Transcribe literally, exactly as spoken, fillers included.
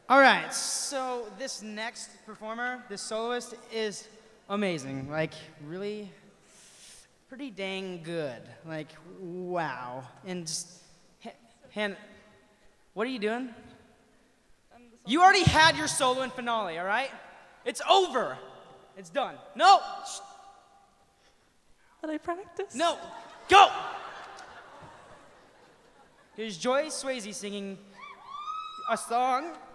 All right, so this next performer, this soloist, is amazing. Like, really, pretty dang good. Like, wow. And just, Han, what are you doing? You already had your solo and finale, all right? It's over. It's done. No. But I practice. No. Go. Here's Joy Sweazy singing a song